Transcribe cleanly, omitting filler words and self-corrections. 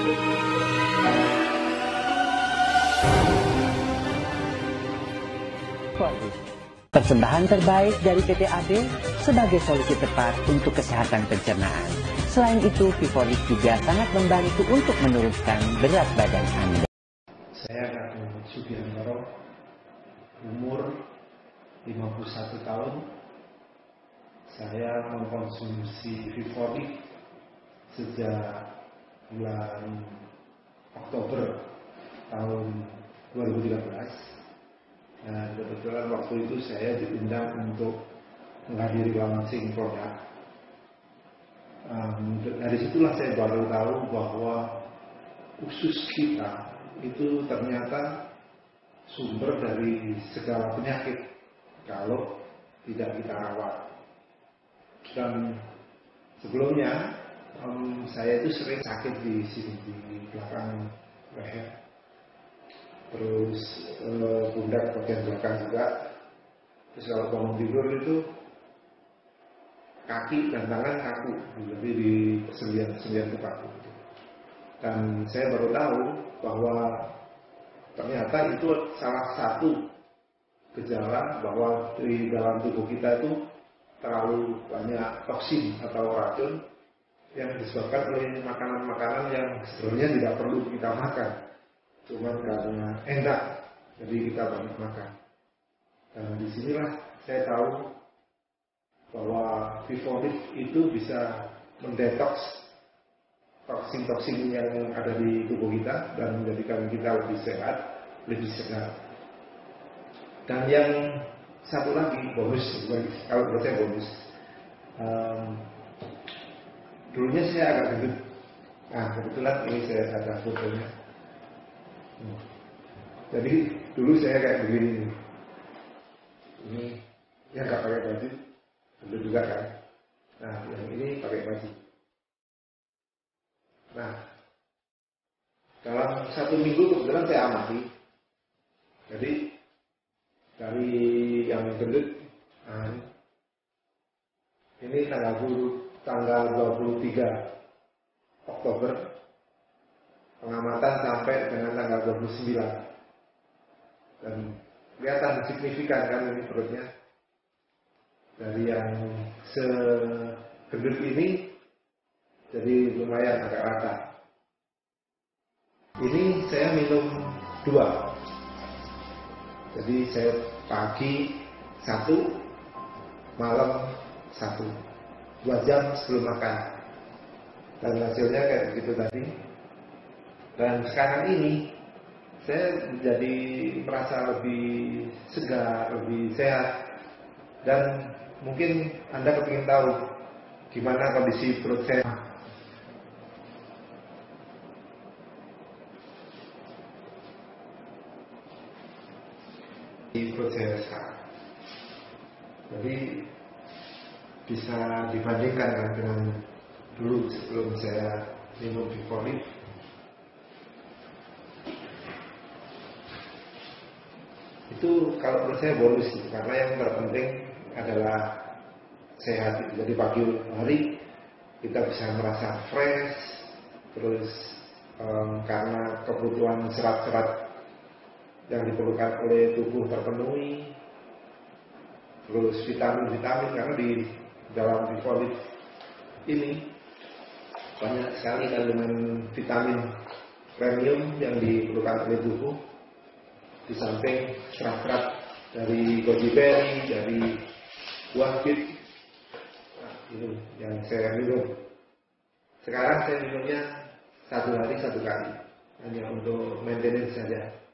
Persembahan terbaik dari PT AB sebagai solusi tepat untuk kesehatan pencernaan. Selain itu, Vivolik juga sangat membantu untuk menurunkan berat badan Anda. Saya Kakek Sugiantoro, umur 51 tahun. Saya mengkonsumsi Vivolik sejak bulan Oktober tahun 2013. Nah, kebetulan waktu itu saya diundang untuk menghadiri launching produk. Dari situlah saya baru tahu bahwa usus kita itu ternyata sumber dari segala penyakit kalau tidak kita rawat. Dan sebelumnya saya itu sering sakit di sini, di belakang leher. Terus pundak bagian belakang juga. Terus kalau bangun tidur itu kaki dan tangan kaku, jadi di persendian itu kaku. Dan saya baru tahu bahwa ternyata itu salah satu gejala bahwa di dalam tubuh kita itu terlalu banyak toksin atau racun yang disebabkan oleh makanan-makanan yang sebenarnya tidak perlu kita makan. Cuma karena enak, jadi kita banyak makan. Dan disinilah saya tahu bahwa Vivolik itu bisa mendetoks toksin-toksin yang ada di tubuh kita dan menjadikan kita lebih sehat, lebih segar. Dan yang satu lagi bonus, kalau menurut saya bonus. Dulunya saya agak gendut. Nah, kebetulan ini saya ada fotonya. Jadi dulu saya kayak begini. Ini yang nggak pakai baju, dulu juga kan. Nah, yang ini pakai baju. Nah, dalam 1 minggu kebetulan saya amati. Jadi dari yang gendut, nah, ini tanggal 23 Oktober. Pengamatan sampai dengan tanggal 29. Dan kelihatan signifikan kan ini perutnya. Dari yang segendut ini jadi lumayan agak rata. Ini saya minum 2. Jadi saya pagi 1, malam 1, 2 jam sebelum makan. Dan hasilnya kayak begitu tadi. Dan sekarang ini saya menjadi merasa lebih segar, lebih sehat. Dan mungkin Anda kepingin tahu gimana kondisi perut saya. Di perut saya sekarang. Jadi bisa dibandingkan kan dengan dulu sebelum saya minum Vivolik. Itu kalau menurut saya bonus gitu, karena yang terpenting adalah sehat. Jadi pagi hari kita bisa merasa fresh, terus karena kebutuhan serat-serat yang diperlukan oleh tubuh terpenuhi, terus vitamin-vitamin, karena di dalam Vivolik ini banyak sekali kandungan vitamin premium yang diperlukan oleh tubuh. Di samping serat-serat dari goji berry, dari buah bit. Nah, ini yang saya minum. Sekarang saya minumnya 1 hari 1 kali, hanya untuk maintenance saja.